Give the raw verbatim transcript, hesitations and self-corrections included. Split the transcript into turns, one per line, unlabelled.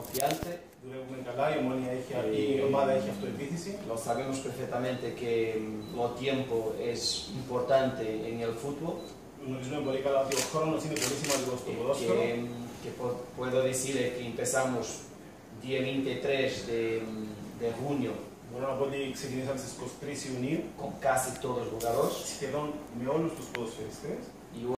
confiante.
Δουλεύουμε καλά, η Ομόνοια έχει, η ομάδα έχει αυτοεπίθεση.
Lo sabemos perfectamente que lo tiempo es importante en el fútbol.
Γνωρίζουμε πολύ καλά ότι ο χρόνος είναι πολύ σημαντικός στο ποδόσφαιρο.
Que, que puedo decir que empezamos día veintitrés de, de junio.
Μπορώ να πω ότι ξεκινήσαμε στις είκοσι τρεις Ιουνίου
con casi todos los jugadores.
σχεδόν με όλους τους ποδοσφαιριστές.